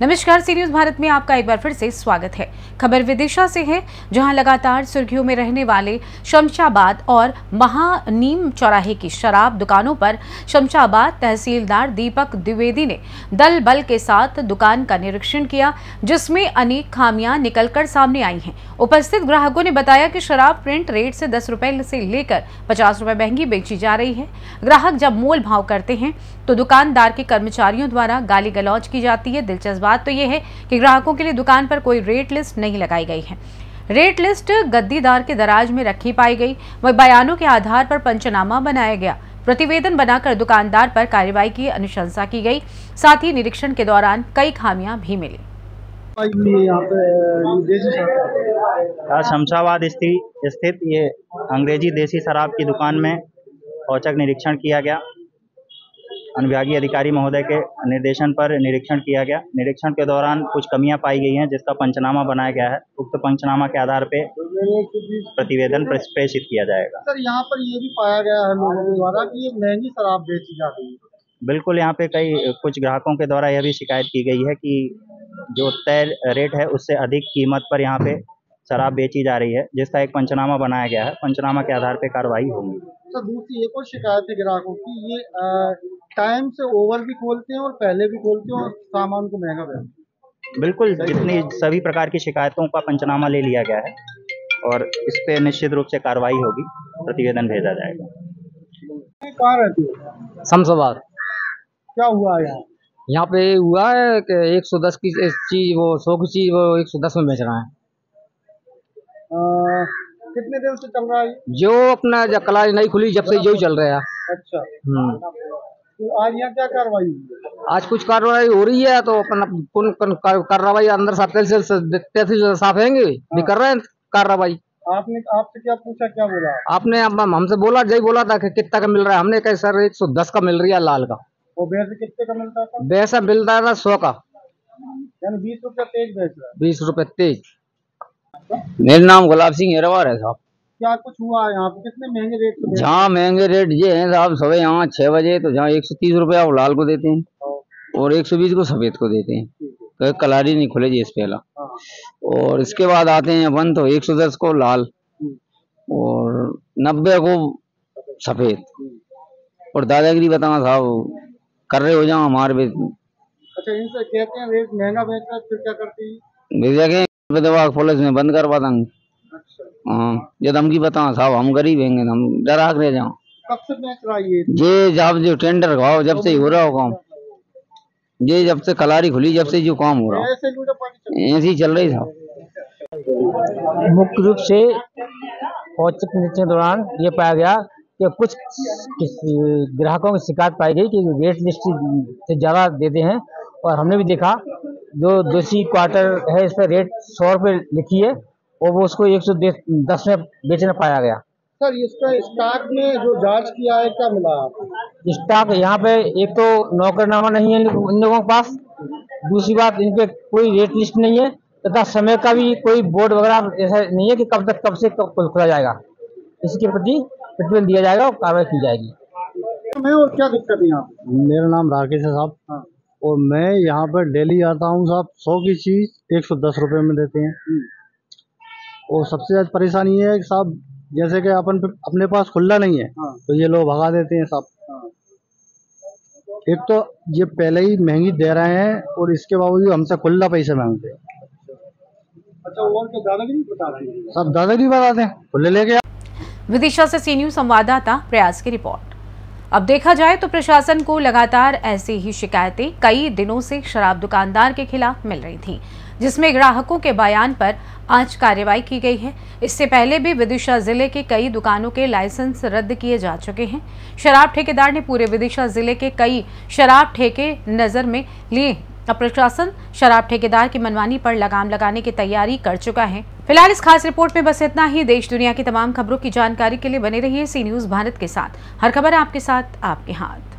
नमस्कार, सी न्यूज भारत में आपका एक बार फिर से स्वागत है। खबर विदिशा से है, जहां लगातार सुर्खियों में रहने वाले शमशाबाद और महानीम चौराहे की शराब दुकानों पर शमशाबाद तहसीलदार दीपक द्विवेदी ने दल बल के साथ दुकान का निरीक्षण किया, जिसमें अनेक खामियां निकलकर सामने आई हैं। उपस्थित ग्राहकों ने बताया कि शराब प्रिंट रेट से 10 रुपए से लेकर 50 रुपए महंगी बेची जा रही है। ग्राहक जब मोल भाव करते हैं तो दुकानदार के कर्मचारियों द्वारा गाली गलौज की जाती है। दिलचस्प बात तो यह है कि ग्राहकों के लिए दुकान पर कोई रेट लिस्ट नहीं लगाई गई है। रेट लिस्ट गद्दीदार के दराज में रखी पाई गई। वह बयानों के आधार पर पंचनामा बनाया गया। प्रतिवेदन बनाकर दुकानदार पर कार्रवाई की अनुशंसा की गई। साथ ही निरीक्षण के दौरान कई खामियां भी मिली। शमशाबाद स्थित ये अंग्रेजी देसी शराब की दुकान में औचक निरीक्षण किया गया। अनुविभागीय अधिकारी महोदय के निर्देशन पर निरीक्षण किया गया। निरीक्षण के दौरान कुछ कमियां पाई गई हैं, जिसका पंचनामा बनाया गया है। उक्त पंचनामा के आधार पे प्रतिवेदन प्रेषित किया जाएगा। सर, यहाँ पर ये भी पाया गया है लोगों के द्वारा कि ये महंगी शराब बेची जा रही है। बिल्कुल, यहाँ पे कुछ ग्राहकों के द्वारा यह भी शिकायत की गई है कि जो तय रेट है उससे अधिक कीमत पर यहाँ पे शराब बेची जा रही है, जिसका एक पंचनामा बनाया गया है। पंचनामा के आधार पे कार्रवाई होगी। सर, दूसरी एक और शिकायत है ग्राहकों की, ये टाइम से ओवर भी खोलते हैं और पहले भी खोलते हैं और सामान को महंगा बेचते हैं। बिल्कुल, जितनी सभी प्रकार की शिकायतों का पंचनामा ले लिया गया है और इस पे निश्चित रूप से कार्रवाई होगी। प्रतिवेदन भेजा जाएगा। कहाँ रहती है? शमशाबाद। क्या हुआ है यहाँ पे हुआ है कि 110 की चीज, वो 100 की चीज वो 110 में बेच रहा है। कितने दिन से चल रहा है? जो अपना जब कलाई नहीं खुली जब से जो चल रहा है। अच्छा। तो आज यहाँ क्या कार्रवाई हुई? आज कुछ कार्रवाई हो रही है, तो अपना कार्रवाई अंदर साफ हैंगे भी कर रहे हैं कार्रवाई। आपसे क्या पूछा, क्या बोला आपने? हमसे बोला, जय बोला था कि कितना का मिल रहा है। हमने कहा सर 110 का मिल रही है लाल का। वो वैसे कितने का मिलता था? वैसा मिलता था 100 का, यानी 20 रुपया तेज बेच रहा है। 20 रुपए तेज। मेरा नाम गुलाब सिंह हेरवार है साहब। क्या कुछ हुआ है यहाँ पे? कितने महंगे रेट पे? जहाँ महंगे रेट ये हैं साहब, सुबह यहाँ 6 बजे तो जहाँ 130 रुपया वो लाल को देते हैं और 120 को सफेद को देते हैं। तो कलारी नहीं खुले जी इस पहला। और इसके बाद आते हैं अपन तो 110 को लाल और 90 को सफेद। और दादागिरी बताना साहब कर रहे हो जाओ हमारे भी। अच्छा, इनसे कहते हैं रेट महंगा बेच रहा है, फिर क्या करते हैं? पुलिस में बंद करवा देंगे। हाँ, जब धमकी बताओ साहब, हम गरीब हैं, हम डरा रह जाओ। कब से बेच रहा है ये जब जो टेंडर खाओ जब से हो रहा हो काम, ये जब से कलारी खुली जब से जो काम हो रहा है ऐसे ही चल रही था। मुख्य रूप से औचक निरीक्षण के दौरान ये पाया गया कि कुछ ग्राहकों की शिकायत पाई गई कि रेट लिस्ट से ज्यादा देते हैं। और हमने भी देखा जो देसी क्वार्टर है इस पर रेट 100 रुपये लिखी है और वो उसको 110 में बेचना पाया गया। सर, इसका स्टॉक में जो जांच किया है क्या मिला आपको? स्टॉक यहाँ पे एक तो नौकरनामा नहीं है इन लोगों के पास, दूसरी बात इन पे कोई रेट लिस्ट नहीं है तथा समय का भी कोई बोर्ड वगैरह ऐसा नहीं है कि कब से खोला जाएगा। इसके प्रति प्रतिवेदन दिया जाएगा और कार्रवाई की जाएगी। और क्या दिक्कत है यहाँ? मेरा नाम राकेश है साहब। हाँ। और मैं यहाँ पर डेली आता हूँ साहब। 100 की चीज 110 रुपए में देते हैं। और सबसे ज्यादा परेशानी ये है कि साहब जैसे कि अपने पास खुला नहीं है। हाँ। तो ये लोग भगा देते हैं साहब। हाँ। एक तो ये पहले ही महंगी दे रहे हैं और इसके बावजूद हमसे खुला पैसे मांगते हैं। अच्छा, और क्या दादागिरी बता रहे हैं? सब दादागिरी बताते हैं, खुले लेके। विदिशा से सी न्यूज संवाददाता प्रयास की रिपोर्ट। अब देखा जाए तो प्रशासन को लगातार ऐसी ही शिकायतें कई दिनों से शराब दुकानदार के खिलाफ मिल रही थीं, जिसमें ग्राहकों के बयान पर आज कार्रवाई की गई है। इससे पहले भी विदिशा जिले के कई दुकानों के लाइसेंस रद्द किए जा चुके हैं। शराब ठेकेदार ने पूरे विदिशा जिले के कई शराब ठेके नजर में लिए। अब प्रशासन शराब ठेकेदार की मनमानी पर लगाम लगाने की तैयारी कर चुका है। फिलहाल इस खास रिपोर्ट में बस इतना ही। देश दुनिया की तमाम खबरों की जानकारी के लिए बने रहिए सी न्यूज भारत के साथ। हर खबर आपके साथ, आपके हाथ।